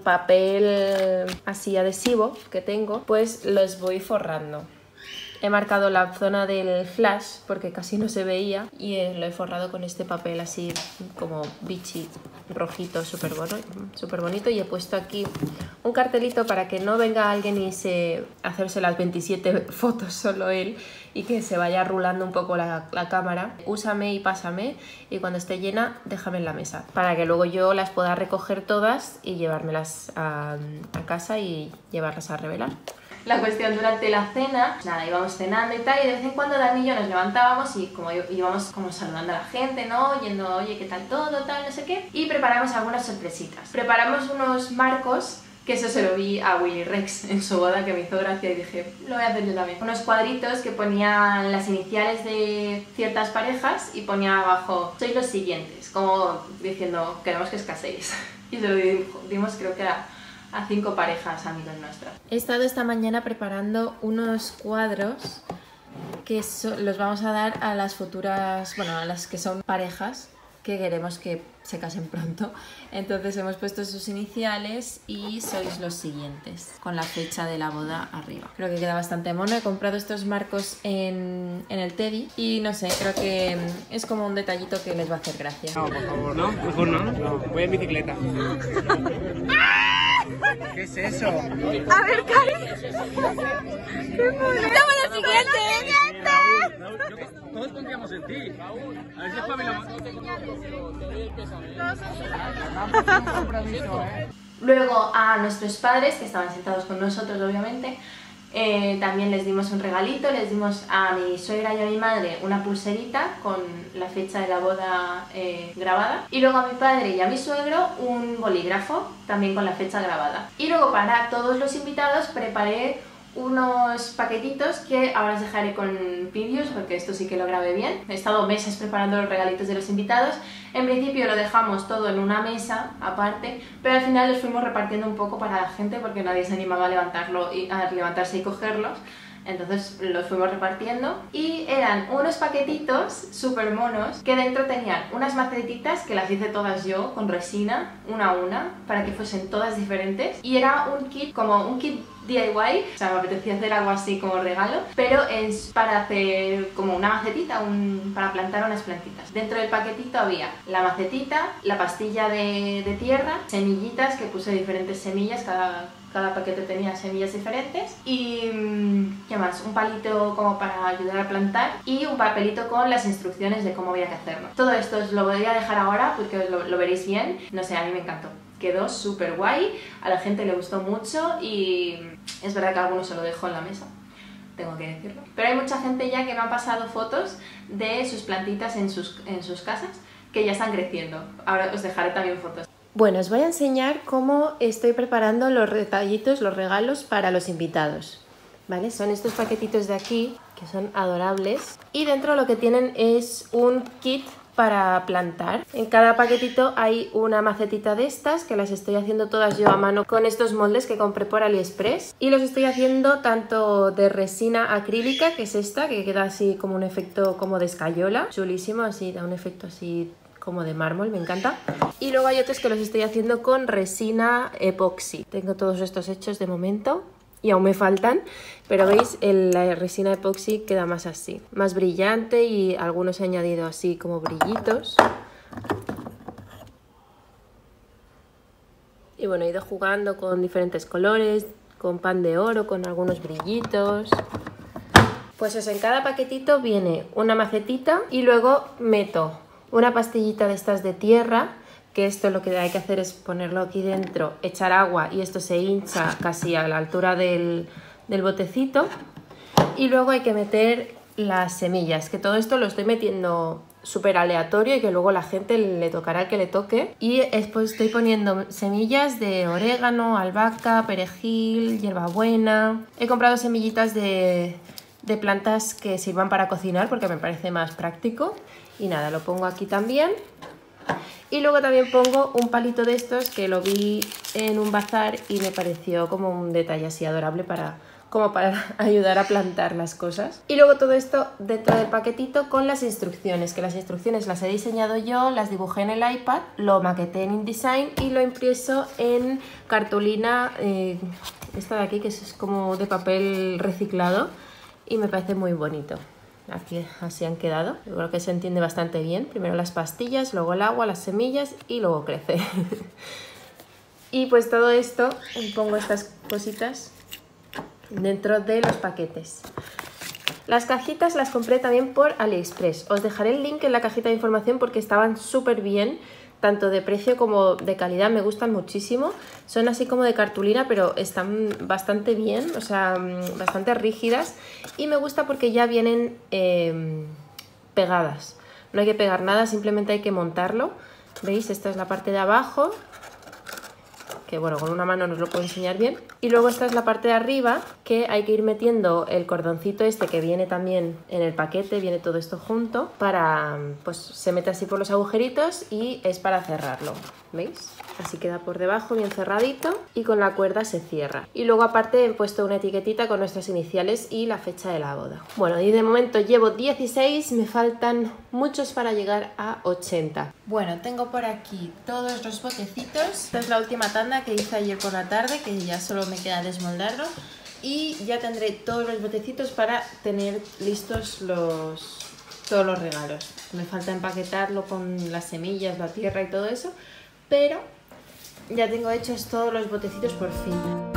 papel así adhesivo que tengo, pues los voy forrando. He marcado la zona del flash porque casi no se veía y lo he forrado con este papel así como bichi rojito, súper bueno, súper bonito, y he puesto aquí un cartelito para que no venga alguien y se hacerse las veintisiete fotos solo él y que se vaya rulando un poco la, la cámara. Úsame y pásame, y cuando esté llena déjame en la mesa para que luego yo las pueda recoger todas y llevármelas a, a casa y llevarlas a revelar. La cuestión, durante la cena, nada, íbamos cenando y tal, y de vez en cuando Dani y yo nos levantábamos y como íbamos como saludando a la gente, ¿no? Yendo, oye, ¿qué tal todo? Tal, no sé qué. Y preparamos algunas sorpresitas. Preparamos unos marcos, que eso se lo vi a Willy Rex en su boda, que me hizo gracia y dije, lo voy a hacer yo también. Unos cuadritos que ponían las iniciales de ciertas parejas y ponía abajo, sois los siguientes, como diciendo, queremos que os caséis. Y se lo dimos, creo que era a cinco parejas amigos nuestros. He estado esta mañana preparando unos cuadros que so los vamos a dar a las futuras, bueno, a las que son parejas que queremos que se casen pronto. Entonces hemos puesto sus iniciales y sois los siguientes, con la fecha de la boda arriba. Creo que queda bastante mono. He comprado estos marcos en, en el Teddy y no sé, creo que es como un detallito que les va a hacer gracia. No, por favor, no, mejor no, no, voy en bicicleta. ¿Qué es eso? A ver, Cari. ¡Qué mono! ¡Estamos la siguiente! Todos confiamos en ti. A ver si espabilamos. Luego a nuestros padres, que estaban sentados con nosotros obviamente, eh, también les dimos un regalito, les dimos a mi suegra y a mi madre una pulserita con la fecha de la boda eh, grabada, y luego a mi padre y a mi suegro un bolígrafo también con la fecha grabada. Y luego para todos los invitados preparé unos paquetitos que ahora os dejaré con vídeos porque esto sí que lo grabé bien. He estado meses preparando los regalitos de los invitados. En principio lo dejamos todo en una mesa aparte, pero al final los fuimos repartiendo un poco para la gente porque nadie se animaba a, levantarlo y, a levantarse y cogerlos. Entonces los fuimos repartiendo y eran unos paquetitos súper monos que dentro tenían unas macetitas que las hice todas yo con resina, una a una, para que fuesen todas diferentes, y era un kit, como un kit D I Y, o sea, me apetecía hacer algo así como regalo, pero es para hacer como una macetita, un, para plantar unas plantitas. Dentro del paquetito había la macetita, la pastilla de, de tierra, semillitas, que puse diferentes semillas, cada... Cada paquete tenía semillas diferentes y ¿qué más? Un palito como para ayudar a plantar y un papelito con las instrucciones de cómo había que hacerlo. Todo esto os lo voy a dejar ahora porque lo, lo veréis bien. No sé, a mí me encantó. Quedó súper guay, a la gente le gustó mucho y es verdad que a algunos se lo dejó en la mesa, tengo que decirlo. Pero hay mucha gente ya que me ha pasado fotos de sus plantitas en sus, en sus casas que ya están creciendo. Ahora os dejaré también fotos. Bueno, os voy a enseñar cómo estoy preparando los detallitos, los regalos para los invitados, ¿vale? Son estos paquetitos de aquí, que son adorables, y dentro lo que tienen es un kit para plantar. En cada paquetito hay una macetita de estas, que las estoy haciendo todas yo a mano con estos moldes que compré por AliExpress, y los estoy haciendo tanto de resina acrílica, que es esta, que queda así como un efecto como de escayola, chulísimo, así da un efecto así como de mármol, me encanta. Y luego hay otros que los estoy haciendo con resina epoxi. Tengo todos estos hechos de momento y aún me faltan, pero veis, el, la resina epoxi queda más así, más brillante, y algunos he añadido así como brillitos. Y bueno, he ido jugando con diferentes colores, con pan de oro, con algunos brillitos. Pues eso, en cada paquetito viene una macetita y luego meto una pastillita de estas de tierra, que esto lo que hay que hacer es ponerlo aquí dentro, echar agua y esto se hincha casi a la altura del, del botecito, y luego hay que meter las semillas, que todo esto lo estoy metiendo súper aleatorio y que luego la gente le tocará el que le toque, y después estoy poniendo semillas de orégano, albahaca, perejil, hierbabuena. He comprado semillitas de, de plantas que sirvan para cocinar porque me parece más práctico. Y nada, lo pongo aquí también. Y luego también pongo un palito de estos que lo vi en un bazar y me pareció como un detalle así adorable para, como para ayudar a plantar las cosas. Y luego todo esto dentro del paquetito con las instrucciones, que las instrucciones las he diseñado yo, las dibujé en el iPad, lo maqueté en InDesign y lo he impreso en cartulina, eh, esta de aquí, que es como de papel reciclado, y me parece muy bonito. Aquí así han quedado, yo creo que se entiende bastante bien. Primero las pastillas, luego el agua, las semillas y luego crece. Y pues todo esto, pongo estas cositas dentro de los paquetes. Las cajitas las compré también por AliExpress. Os dejaré el link en la cajita de información porque estaban súper bien, tanto de precio como de calidad, me gustan muchísimo. Son así como de cartulina, pero están bastante bien, o sea, bastante rígidas. Y me gusta porque ya vienen eh, pegadas. No hay que pegar nada, simplemente hay que montarlo. ¿Veis? Esta es la parte de abajo, que bueno, con una mano no os lo puedo enseñar bien. Y luego esta es la parte de arriba, que hay que ir metiendo el cordoncito este que viene también en el paquete, viene todo esto junto, para, pues se mete así por los agujeritos y es para cerrarlo, ¿veis? Así queda por debajo bien cerradito y con la cuerda se cierra. Y luego aparte he puesto una etiquetita con nuestras iniciales y la fecha de la boda. Bueno, y de momento llevo dieciséis, me faltan muchos para llegar a ochenta. Bueno, tengo por aquí todos los botecitos. Esta es la última tanda que hice ayer por la tarde, que ya solo me queda desmoldarlo. Y ya tendré todos los botecitos para tener listos los, todos los regalos. Me falta empaquetarlo con las semillas, la tierra y todo eso, pero Ya tengo hechos todos los botecitos por fin.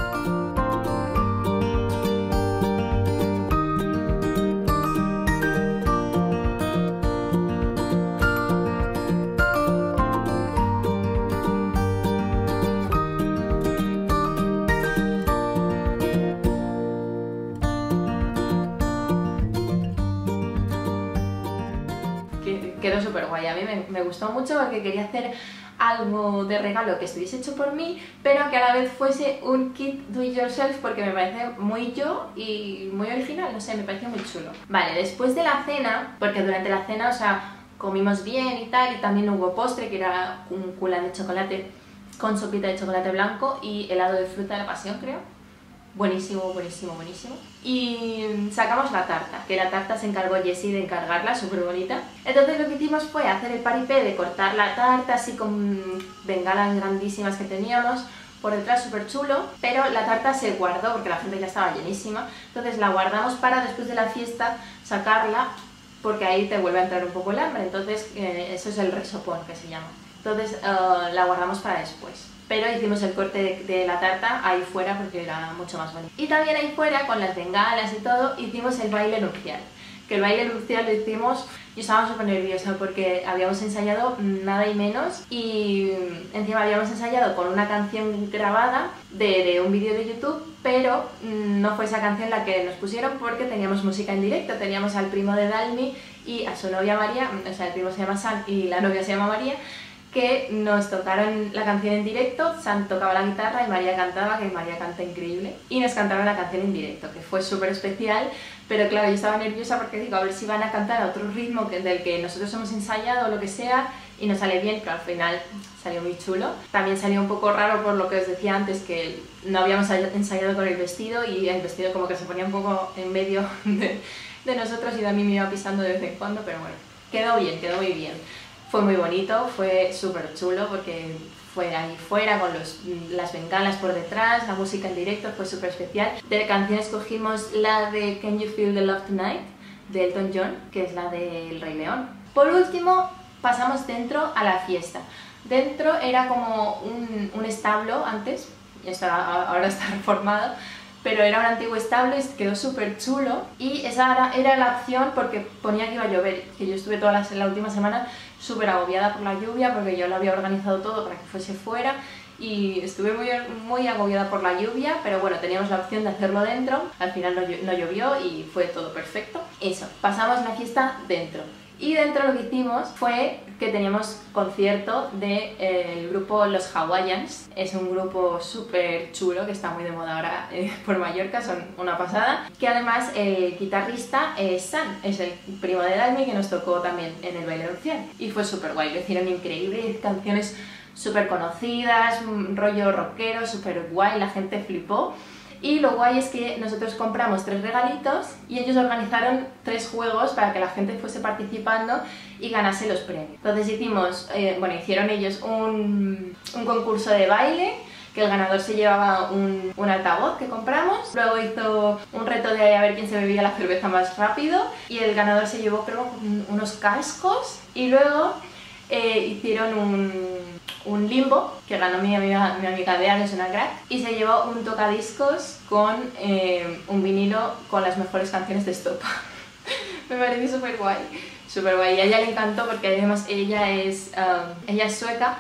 Quedó súper guay, a mí me, me gustó mucho porque quería hacer algo de regalo que estuviese hecho por mí, pero que a la vez fuese un kit do it yourself porque me parece muy yo y muy original, no sé, me pareció muy chulo. Vale, después de la cena, porque durante la cena, o sea, comimos bien y tal, y también hubo postre que era un culán de chocolate con sopita de chocolate blanco y helado de fruta de la pasión, creo. Buenísimo, buenísimo, buenísimo. Y sacamos la tarta, que la tarta se encargó Jessie de encargarla, súper bonita. Entonces lo que hicimos fue hacer el paripé de cortar la tarta así con bengalas grandísimas que teníamos por detrás, súper chulo, pero la tarta se guardó porque la gente ya estaba llenísima. Entonces la guardamos para después de la fiesta sacarla, porque ahí te vuelve a entrar un poco el hambre. Entonces eh, eso es el resopón que se llama. Entonces uh, la guardamos para después. Pero hicimos el corte de, de la tarta ahí fuera porque era mucho más bonito. Y también ahí fuera, con las bengalas y todo, hicimos el baile nupcial. Que el baile nupcial lo hicimos, yo estaba súper nerviosa porque habíamos ensayado nada y menos y encima habíamos ensayado con una canción grabada de, de un vídeo de YouTube, pero no fue esa canción la que nos pusieron porque teníamos música en directo. Teníamos al primo de Dalmi y a su novia María, o sea, el primo se llama San y la novia se llama María, que nos tocaron la canción en directo. San tocaba la guitarra y María cantaba, que María canta increíble, y nos cantaron la canción en directo, que fue súper especial, pero claro, yo estaba nerviosa porque digo, a ver si van a cantar a otro ritmo que del que nosotros hemos ensayado o lo que sea, y nos sale bien, pero al final salió muy chulo. También salió un poco raro por lo que os decía antes, que no habíamos ensayado con el vestido, y el vestido como que se ponía un poco en medio de, de nosotros, y a mí me iba pisando de vez en cuando, pero bueno, quedó bien, quedó muy bien. Fue muy bonito, fue súper chulo porque fue ahí fuera con los, las bengalas por detrás, la música en directo fue súper especial. De canciones cogimos la de Can You Feel the Love Tonight de Elton John, que es la del Rey León. Por último pasamos dentro a la fiesta. Dentro era como un, un establo antes, y está, ahora está reformado, pero era un antiguo establo y quedó súper chulo, y esa era, era la opción porque ponía que iba a llover, que yo estuve toda la, la última semana súper agobiada por la lluvia porque yo lo había organizado todo para que fuese fuera y estuve muy, muy agobiada por la lluvia, pero bueno, teníamos la opción de hacerlo dentro. Al final no, no llovió y fue todo perfecto. Eso, pasamos la fiesta dentro. Y dentro lo que hicimos fue que teníamos concierto del de, eh, grupo Los Hawaiians. Es un grupo súper chulo que está muy de moda ahora eh, por Mallorca, son una pasada. Que además el guitarrista es San, es el primo de Dalmi, que nos tocó también en el baile nupcial. Y fue súper guay, lo hicieron increíble, canciones súper conocidas, un rollo rockero, súper guay, la gente flipó. Y lo guay es que nosotros compramos tres regalitos y ellos organizaron tres juegos para que la gente fuese participando y ganase los premios. Entonces hicimos, eh, bueno, hicieron ellos un, un concurso de baile, que el ganador se llevaba un, un altavoz que compramos. Luego hizo un reto de a ver quién se bebía la cerveza más rápido y el ganador se llevó, creo, unos cascos. Y luego eh, hicieron un, un limbo, que ganó mi amiga, mi amiga Bea, que es una crack, y se llevó un tocadiscos con eh, un vinilo con las mejores canciones de Estopa. Me pareció súper guay, súper guay. Y a ella le encantó porque además ella es, um, ella es sueca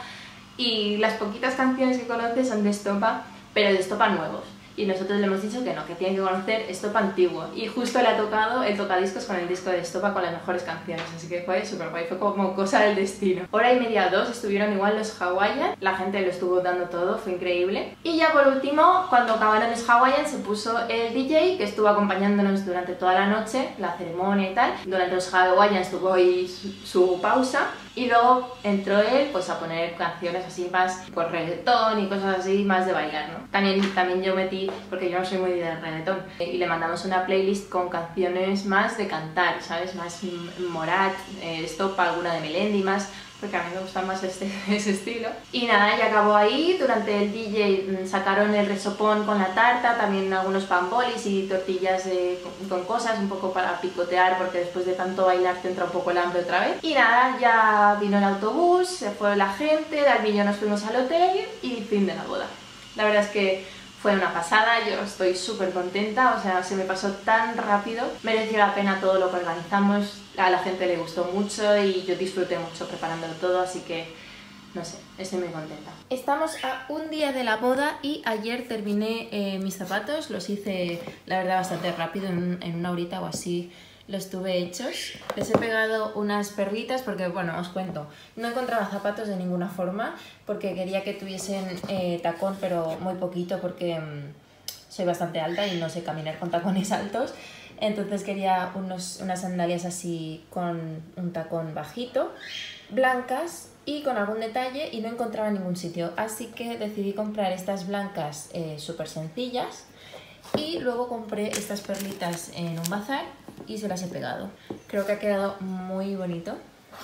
y las poquitas canciones que conoce son de Estopa, pero de Estopa nuevos. Y nosotros le hemos dicho que no, que tiene que conocer Estopa antiguo. Y justo le ha tocado el tocadiscos con el disco de Estopa con las mejores canciones. Así que fue súper guay, fue como cosa del destino. Hora y media, dos, estuvieron igual los Hawaiian. La gente lo estuvo dando todo, fue increíble. Y ya por último, cuando acabaron los Hawaiian, se puso el D J, que estuvo acompañándonos durante toda la noche, la ceremonia y tal. Durante los Hawaiian estuvo ahí su, su pausa. Y luego entró él pues a poner canciones así más, pues reggaetón y cosas así, más de bailar, ¿no? También, también yo metí, porque yo no soy muy de reggaetón, y le mandamos una playlist con canciones más de cantar, ¿sabes? Más Morat, eh, Estopa, alguna de Melendi, más porque a mí me gusta más este, ese estilo. Y nada, ya acabó ahí. Durante el D J sacaron el resopón con la tarta, también algunos pan bolis y tortillas de, con cosas, un poco para picotear, porque después de tanto bailar te entra un poco el hambre otra vez. Y nada, ya vino el autobús, se fue la gente, Dalmi y yo nos fuimos al hotel y fin de la boda. La verdad es que fue una pasada, yo estoy súper contenta, o sea, se me pasó tan rápido, mereció la pena todo lo que organizamos, a la gente le gustó mucho y yo disfruté mucho preparándolo todo, así que, no sé, estoy muy contenta. Estamos a un día de la boda y ayer terminé eh, mis zapatos, los hice, la verdad, bastante rápido, en, en una horita o así. Los tuve hechos, les he pegado unas perlitas porque, bueno, os cuento, no encontraba zapatos de ninguna forma porque quería que tuviesen eh, tacón, pero muy poquito porque mmm, soy bastante alta y no sé caminar con tacones altos, entonces quería unos, unas sandalias así con un tacón bajito, blancas y con algún detalle, y no encontraba en ningún sitio, así que decidí comprar estas blancas eh, súper sencillas y luego compré estas perlitas en un bazar y se las he pegado. Creo que ha quedado muy bonito,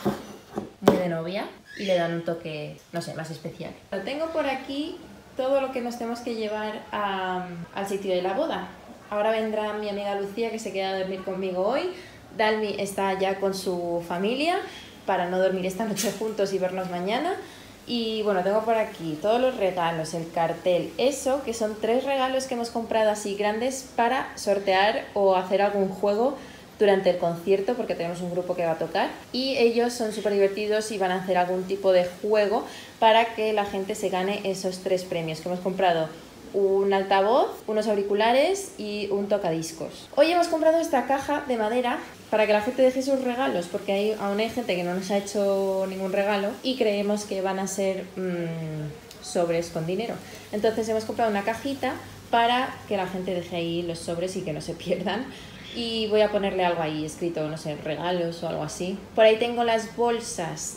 muy de novia y le dan un toque, no sé, más especial. Lo tengo por aquí todo lo que nos tenemos que llevar a, al sitio de la boda. Ahora vendrá mi amiga Lucía, que se queda a dormir conmigo hoy. Dalmi está ya con su familia para no dormir esta noche juntos y vernos mañana. Y bueno, tengo por aquí todos los regalos, el cartel, eso, que son tres regalos que hemos comprado así grandes para sortear o hacer algún juego durante el concierto, porque tenemos un grupo que va a tocar. Y ellos son súper divertidos y van a hacer algún tipo de juego para que la gente se gane esos tres premios que hemos comprado. Un altavoz, unos auriculares y un tocadiscos. Hoy hemos comprado esta caja de madera para que la gente deje sus regalos, porque hay, aún hay gente que no nos ha hecho ningún regalo y creemos que van a ser mmm, sobres con dinero. Entonces hemos comprado una cajita para que la gente deje ahí los sobres y que no se pierdan. Y voy a ponerle algo ahí escrito, no sé, regalos o algo así. Por ahí tengo las bolsas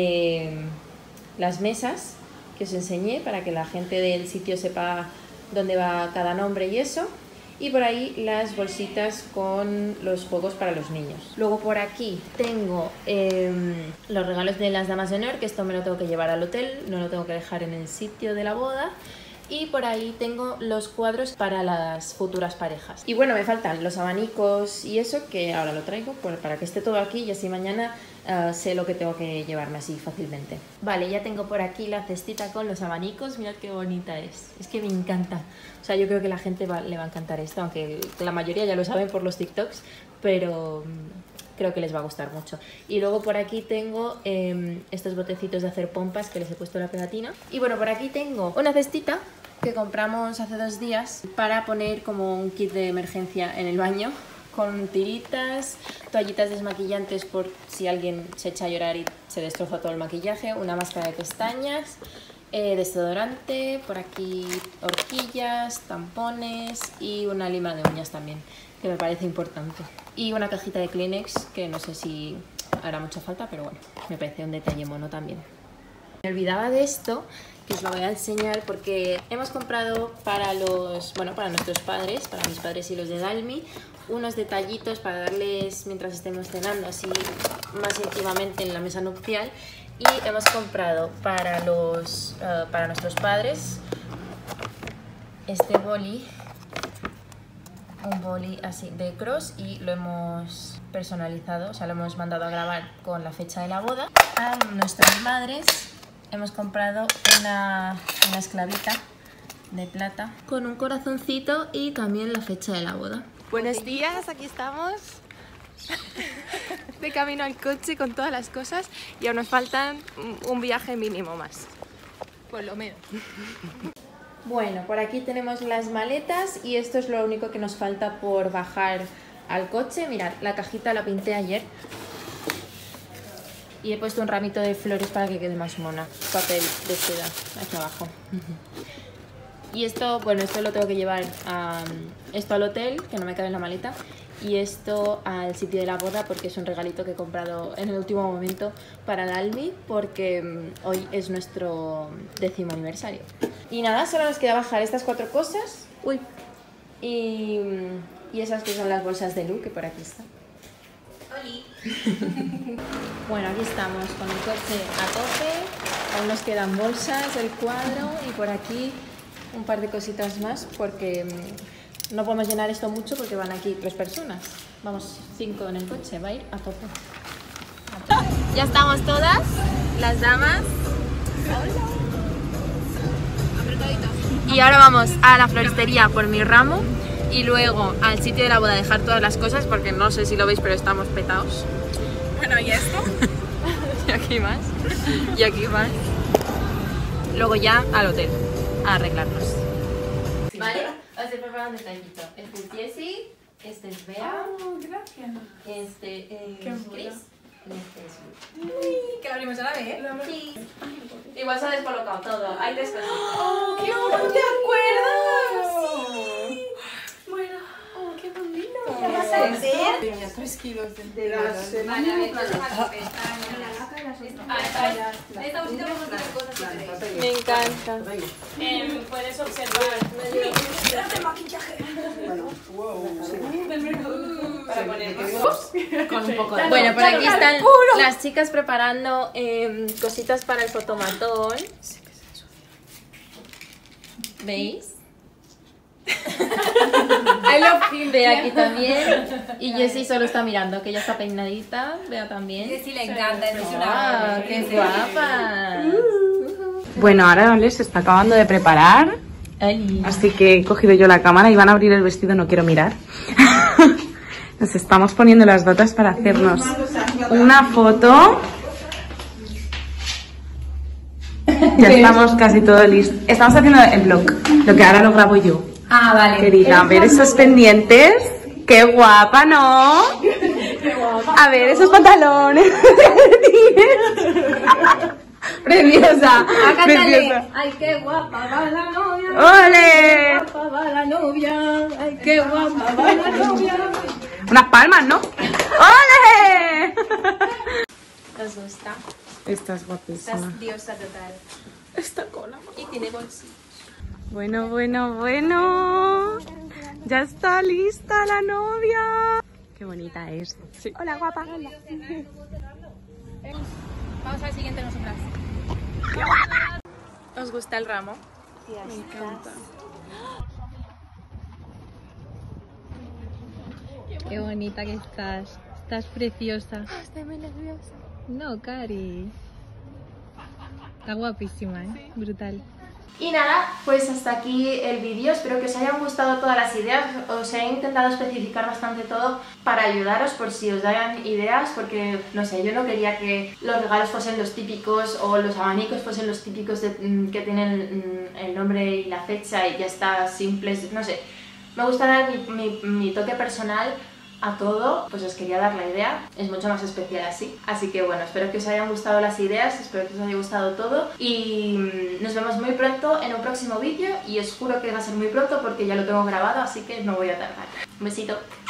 de las mesas que os enseñé para que la gente del sitio sepa dónde va cada nombre y eso. Y por ahí las bolsitas con los juegos para los niños. Luego por aquí tengo eh, los regalos de las damas de honor, que esto me lo tengo que llevar al hotel, no lo tengo que dejar en el sitio de la boda. Y por ahí tengo los cuadros para las futuras parejas. Y bueno, me faltan los abanicos y eso, que ahora lo traigo para que esté todo aquí y así mañana uh, sé lo que tengo que llevarme así fácilmente. Vale, ya tengo por aquí la cestita con los abanicos. Mirad qué bonita es. Es que me encanta. O sea, yo creo que la gente va, le va a encantar esto, aunque la mayoría ya lo saben por los TikToks, pero creo que les va a gustar mucho. Y luego por aquí tengo eh, estos botecitos de hacer pompas que les he puesto la pegatina. Y bueno, por aquí tengo una cestita que compramos hace dos días para poner como un kit de emergencia en el baño, con tiritas, toallitas desmaquillantes por si alguien se echa a llorar y se destroza todo el maquillaje, una máscara de pestañas, eh, desodorante, por aquí horquillas, tampones y una lima de uñas también, que me parece importante. Y una cajita de Kleenex, que no sé si hará mucha falta, pero bueno, me parece un detalle mono también. Me olvidaba de esto, que os lo voy a enseñar porque hemos comprado para los, bueno, para nuestros padres, para mis padres y los de Dalmi, unos detallitos para darles mientras estemos cenando, así más íntimamente en la mesa nupcial. Y hemos comprado para los, uh, para nuestros padres este boli, un boli así de cross, y lo hemos personalizado, o sea, lo hemos mandado a grabar con la fecha de la boda. A nuestras madres hemos comprado una, una esclavita de plata con un corazoncito y también la fecha de la boda. Buenos días, aquí estamos de camino al coche con todas las cosas y aún nos faltan un viaje mínimo más, por lo menos. Bueno, por aquí tenemos las maletas y esto es lo único que nos falta por bajar al coche. Mirad, la cajita la pinté ayer y he puesto un ramito de flores para que quede más mona. Papel de seda hacia abajo. Y esto, bueno, esto lo tengo que llevar a, esto al hotel, que no me cabe en la maleta, y esto al sitio de la boda porque es un regalito que he comprado en el último momento para Dalmi, porque um, hoy es nuestro décimo aniversario. Y nada, solo nos queda bajar estas cuatro cosas. Uy. Y, y esas que son las bolsas de Lu, que por aquí están. aquí. Bueno, aquí estamos con el coche a tope, aún nos quedan bolsas, el cuadro y por aquí un par de cositas más porque mm, no podemos llenar esto mucho porque van aquí tres personas. Vamos cinco en el coche, va a ir a tope. A tope. Ya estamos todas, las damas. Y ahora vamos a la floristería por mi ramo y luego al sitio de la boda a dejar todas las cosas porque no sé si lo veis pero estamos petados. Bueno, ¿y esto? Y aquí más. Y aquí más. Luego ya al hotel a arreglarnos. Vale, os estoy preparando un detallito. Este es Jessie, este es Bea, Oh, gracias. este es Qué Chris mono. y este es Lu. Uy, que lo abrimos a la vez. Sí. Igual se ha descolocado todo. Hay tres cositas. Oh, qué bonito, ¿te acuerdas? Sí. Bueno, oh, qué bonito. ¿Qué vas a hacer? Tenía tres kilos de, de Vale, a ver, las entonces aquí está. Esta bolsita podemos hacer cosas si queréis. Me encanta. Eh, puedes observar. Para poner con un poco de... Bueno, por aquí están las chicas preparando eh, cositas para el fotomatón. ¿Veis? I love him. Bea aquí también. Y Jessie solo está mirando, que ella está peinadita. Bea también. Sí, le encanta, es ¡Ah, qué guapa! Bueno, ahora les está acabando de preparar, Ay. así que he cogido yo la cámara y van a abrir el vestido, no quiero mirar. Nos estamos poniendo las datas para hacernos una foto. Ya estamos casi todo listo. Estamos haciendo el vlog, lo que ahora lo grabo yo. Ah, vale. Querida, a ver esos pendientes. ¡Qué guapa, ¿no? A ver esos pantalones. Preciosa. Preciosa. Ay, qué guapa va la novia. ¡Ole! Guapa va la novia. Ay, qué guapa va la novia. Unas palmas, ¿no? ¡Ole! ¿Os gusta? Estás guapísima. Estás diosa total. Esta cola. Y tiene bolsillo. Bueno, bueno, bueno. Ya está lista la novia. Qué bonita es. Sí. Hola, guapa. Vamos al siguiente nosotras. ¿Os gusta el ramo? Me encanta. Qué bonita que estás. Estás preciosa. Estoy muy nerviosa. No, Cari. Está guapísima, ¿eh? Brutal. Y nada, pues hasta aquí el vídeo, espero que os hayan gustado todas las ideas, os he intentado especificar bastante todo para ayudaros por si os dan ideas, porque no sé, yo no quería que los regalos fuesen los típicos o los abanicos fuesen los típicos de, que tienen el nombre y la fecha y ya está, simples, no sé, me gusta dar mi, mi, mi toque personal a todo, pues os quería dar la idea, es mucho más especial así. Así que bueno, espero que os hayan gustado las ideas, espero que os haya gustado todo y nos vemos muy pronto en un próximo vídeo y os juro que va a ser muy pronto porque ya lo tengo grabado, así que no voy a tardar. Un besito.